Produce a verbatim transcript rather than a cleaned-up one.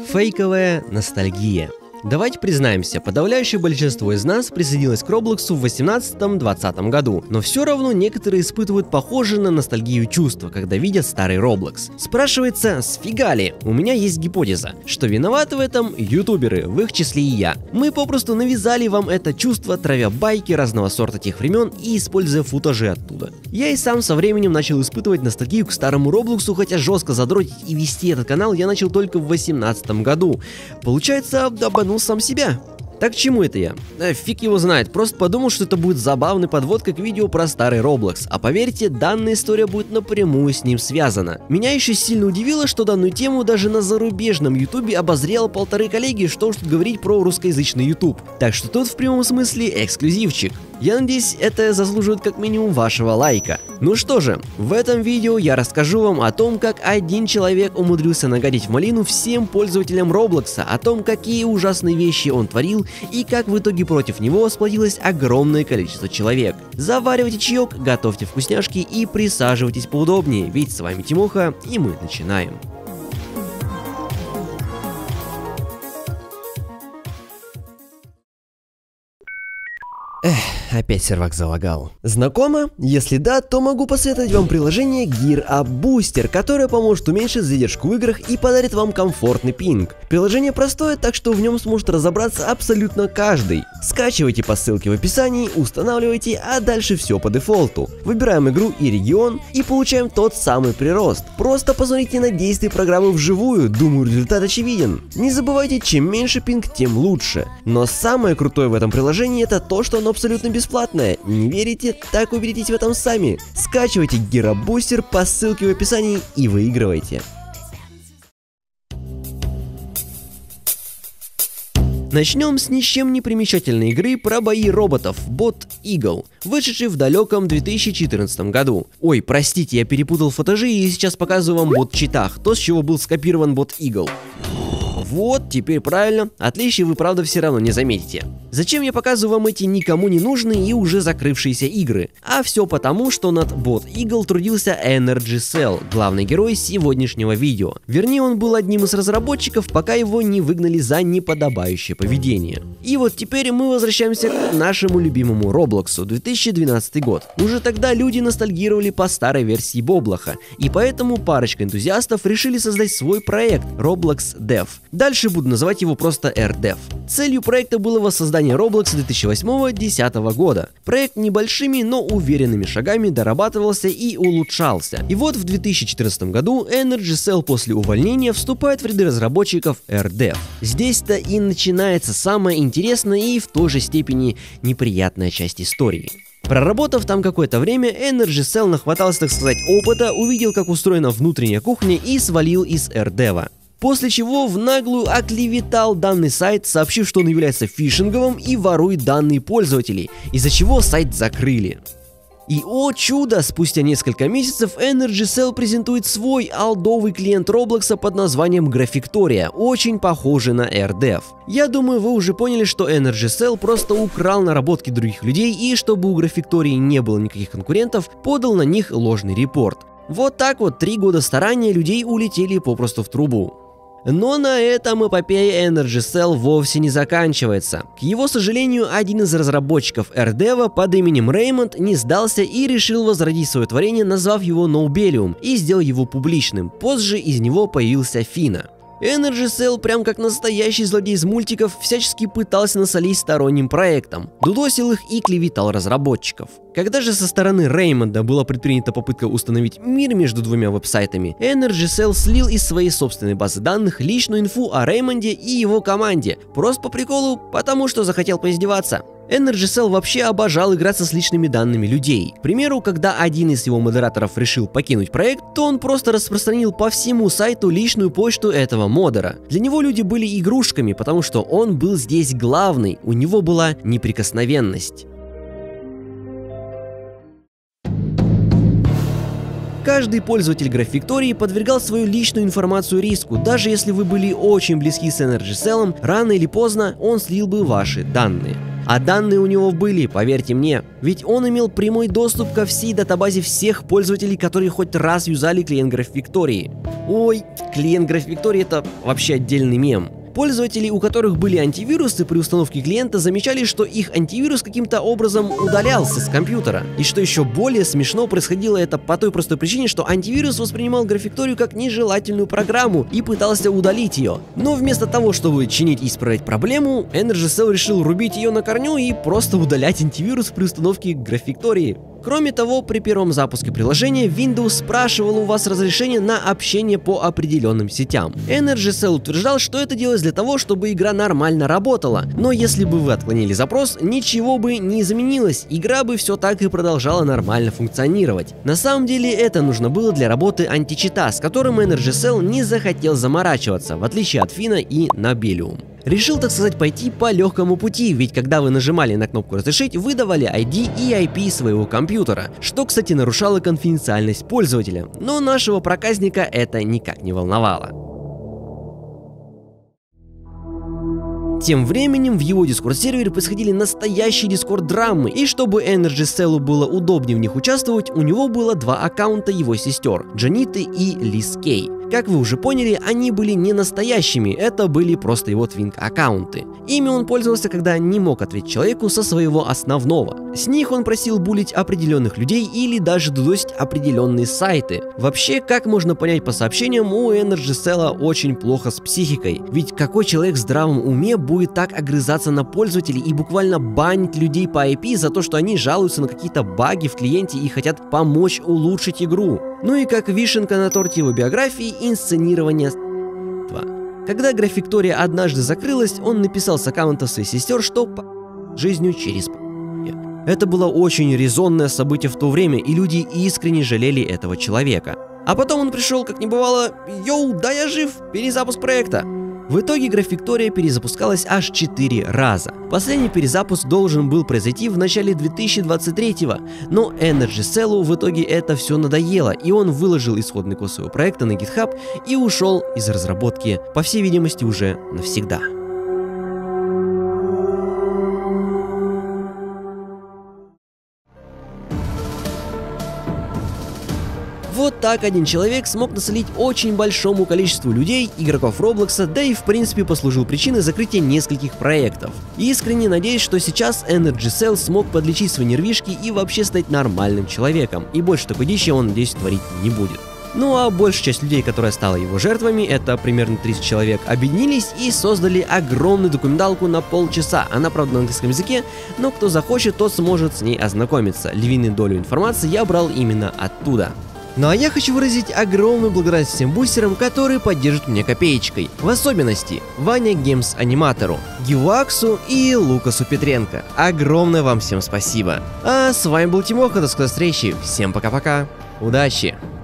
Фейковая ностальгия. Давайте признаемся, подавляющее большинство из нас присоединилось к Роблоксу в восемнадцатом-двадцатом году, но все равно некоторые испытывают похожие на ностальгию чувства, когда видят старый Роблокс. Спрашивается, сфига ли? У меня есть гипотеза, что виноваты в этом ютуберы, в их числе и я. Мы попросту навязали вам это чувство, травя байки разного сорта тех времен и используя футажи оттуда. Я и сам со временем начал испытывать ностальгию к старому Роблоксу, хотя жестко задротить и вести этот канал я начал только в восемнадцатом году. Получается, обманул сам себя. Так к чему это я? Э, фиг его знает, просто подумал, что это будет забавной подводкой к видео про старый Роблокс, а поверьте, данная история будет напрямую с ним связана. Меня еще сильно удивило, что данную тему даже на зарубежном ютубе обозрело полторы коллеги, что уж тут говорить про русскоязычный ютуб. Так что тут в прямом смысле эксклюзивчик. Я надеюсь, это заслуживает как минимум вашего лайка. Ну что же, в этом видео я расскажу вам о том, как один человек умудрился нагадить в малину всем пользователям Роблокса, о том, какие ужасные вещи он творил и как в итоге против него сплотилось огромное количество человек. Заваривайте чаек, готовьте вкусняшки и присаживайтесь поудобнее, ведь с вами Тимоха, и мы начинаем. Эх, опять сервак залагал. Знакомо? Если да, то могу посоветовать вам приложение GearUp Booster, которое поможет уменьшить задержку в играх и подарит вам комфортный пинг. Приложение простое, так что в нем сможет разобраться абсолютно каждый. Скачивайте по ссылке в описании, устанавливайте, а дальше все по дефолту. Выбираем игру и регион и получаем тот самый прирост. Просто посмотрите на действие программы вживую, думаю, результат очевиден. Не забывайте, чем меньше пинг, тем лучше. Но самое крутое в этом приложении это то, что оно абсолютно бесплатное. Не верите? Так убедитесь в этом сами. Скачивайте GearUp Booster по ссылке в описании и выигрывайте. Начнем с ни с чем не примечательной игры про бои роботов Bot Eagle, вышедшей в далеком две тысячи четырнадцатом году. Ой, простите, я перепутал футажи и сейчас показываю вам бот-читах, то, с чего был скопирован Bot Eagle. Вот, теперь правильно, отличий вы правда все равно не заметите. Зачем я показываю вам эти никому не нужные и уже закрывшиеся игры? А все потому, что над Bot Eagle трудился Energy Cell, главный герой сегодняшнего видео. Вернее, он был одним из разработчиков, пока его не выгнали за неподобающее поведение. И вот теперь мы возвращаемся к нашему любимому Роблоксу, две тысячи двенадцатый год. Уже тогда люди ностальгировали по старой версии Боблоха, и поэтому парочка энтузиастов решили создать свой проект Roblox Dev. Дальше буду называть его просто эр дев. Целью проекта было воссоздание Роблокса две тысячи восьмого — две тысячи десятого года. Проект небольшими, но уверенными шагами дорабатывался и улучшался. И вот в две тысячи четырнадцатом году Energy Cell после увольнения вступает в ряды разработчиков эр дев. Здесь-то и начинается самая интересная и в той же степени неприятная часть истории. Проработав там какое-то время, Energy Cell нахватался, так сказать, опыта, увидел, как устроена внутренняя кухня и свалил из эр дева. После чего в наглую оклеветал данный сайт, сообщив, что он является фишинговым и ворует данные пользователей, из-за чего сайт закрыли. И о чудо, спустя несколько месяцев Energy Cell презентует свой олдовый клиент Роблокса под названием Graphictoria, очень похожий на эр дев. Я думаю, вы уже поняли, что Energy Cell просто украл наработки других людей и, чтобы у Graphictoria не было никаких конкурентов, подал на них ложный репорт. Вот так вот три года старания людей улетели попросту в трубу. Но на этом эпопея Energy Cell вовсе не заканчивается. К его сожалению, один из разработчиков эр дева под именем Реймонд не сдался и решил возродить свое творение, назвав его Nobelium, и сделал его публичным. Позже из него появился Фина. Energy Cell, прям как настоящий злодей из мультиков, всячески пытался насолить сторонним проектам, дудосил их и клеветал разработчиков. Когда же со стороны Реймонда была предпринята попытка установить мир между двумя веб-сайтами, Energy Cell слил из своей собственной базы данных личную инфу о Реймонде и его команде, просто по приколу, потому что захотел поиздеваться. Energy Cell вообще обожал играться с личными данными людей. К примеру, когда один из его модераторов решил покинуть проект, то он просто распространил по всему сайту личную почту этого модера. Для него люди были игрушками, потому что он был здесь главный, у него была неприкосновенность. Каждый пользователь Graphictoria подвергал свою личную информацию риску, даже если вы были очень близки с Energy Cell, рано или поздно он слил бы ваши данные. А данные у него были, поверьте мне, ведь он имел прямой доступ ко всей датабазе всех пользователей, которые хоть раз юзали клиент Graph Victoria. Ой, клиент Graph Victoria — это вообще отдельный мем. Пользователи, у которых были антивирусы при установке клиента, замечали, что их антивирус каким-то образом удалялся с компьютера. И что еще более смешно, происходило это по той простой причине, что антивирус воспринимал Graph Victoria как нежелательную программу и пытался удалить ее. Но вместо того, чтобы чинить и исправлять проблему, Energy-Cell решил рубить ее на корню и просто удалять антивирус при установке Graph Victoria. Кроме того, при первом запуске приложения Windows спрашивал у вас разрешение на общение по определенным сетям. Energy-Cell утверждал, что это делалось для того, чтобы игра нормально работала, но если бы вы отклонили запрос, ничего бы не изменилось, игра бы все так и продолжала нормально функционировать. На самом деле это нужно было для работы античита, с которым Energy-Cell не захотел заморачиваться, в отличие от Фина и Nobelium. Решил, так сказать, пойти по легкому пути, ведь когда вы нажимали на кнопку «Разрешить», вы давали ай ди и ай пи своего компьютера, что, кстати, нарушало конфиденциальность пользователя, но нашего проказника это никак не волновало. Тем временем в его Discord-сервере происходили настоящие Discord-драмы, и чтобы Energy-Cell было удобнее в них участвовать, у него было два аккаунта его сестер – Джаниты и Лиз Кей. Как вы уже поняли, они были не настоящими, это были просто его твинк-аккаунты. Ими он пользовался, когда не мог ответить человеку со своего основного. С них он просил булить определенных людей или даже дудосить определенные сайты. Вообще, как можно понять по сообщениям, у Energy-Cell очень плохо с психикой. Ведь какой человек в здравом уме будет так огрызаться на пользователей и буквально банить людей по ай пи за то, что они жалуются на какие-то баги в клиенте и хотят помочь улучшить игру? Ну и как вишенка на торте его биографии, инсценирование. Когда Graph Victoria однажды закрылась, он написал с аккаунта своей сестер, что по жизнью через Это было очень резонное событие в то время, и люди искренне жалели этого человека. А потом он пришел, как не бывало: «Йоу, да я жив, перезапуск проекта». В итоге Graph Victoria перезапускалась аж четыре раза. Последний перезапуск должен был произойти в начале две тысячи двадцать третьего, но Energy-Cell в итоге это все надоело, и он выложил исходный код своего проекта на GitHub и ушел из разработки, по всей видимости, уже навсегда. Вот так один человек смог насолить очень большому количеству людей, игроков Роблокса, да и в принципе послужил причиной закрытия нескольких проектов. Искренне надеюсь, что сейчас Energy-Cell смог подлечить свои нервишки и вообще стать нормальным человеком, и больше такой дичи он, надеюсь, творить не будет. Ну а большая часть людей, которая стала его жертвами, это примерно тридцать человек, объединились и создали огромную документалку на полчаса. Она, правда, на английском языке, но кто захочет, тот сможет с ней ознакомиться. Львиную долю информации я брал именно оттуда. Ну а я хочу выразить огромную благодарность всем бустерам, которые поддержат меня копеечкой. В особенности Ваня Геймс Аниматору, Гиваксу и Лукасу Петренко. Огромное вам всем спасибо. А с вами был Тимоха, до скорой встречи. Всем пока-пока. Удачи!